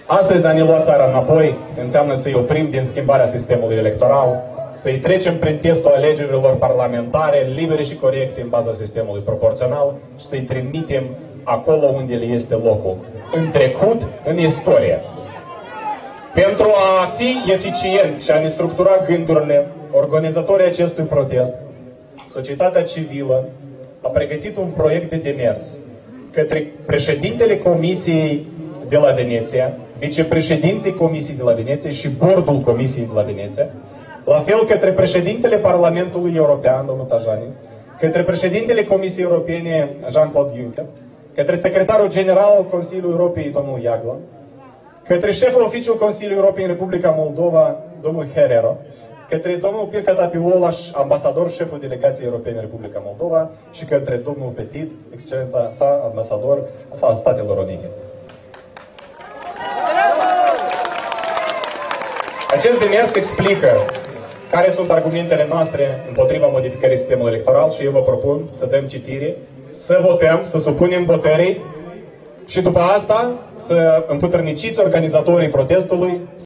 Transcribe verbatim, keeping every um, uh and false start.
Astăzi a ne lua țara înapoi înseamnă să-i oprim din schimbarea sistemului electoral, să-i trecem prin testul alegerilor parlamentare libere și corecte în baza sistemului proporțional și să-i trimitem acolo unde le este locul, în trecut, în istorie. Pentru a fi eficienți și a ne structura gândurile, organizatorii acestui protest, societatea civilă, a pregătit un proiect de demers către președintele Comisiei de la Veneția, vicepreședinții Comisiei de la Veneția și bordul Comisiei de la Veneția, la fel către președintele Parlamentului European, domnul Tajani, către președintele Comisiei Europene, Jean-Claude Juncker, către secretarul general al Consiliului Europei, domnul Jagland, către șeful oficiul Consiliului Europei în Republica Moldova, domnul Herrero, către domnul Pircă Tapiolaș, ambasador, șeful delegației europene în Republica Moldova, și către domnul Petit, excelența sa, ambasador al Statelor Unite. Acest demers explică care sunt argumentele noastre împotriva modificării sistemului electoral și eu vă propun să dăm citire, să votăm, să supunem votării și după asta să împuterniciți organizatorii protestului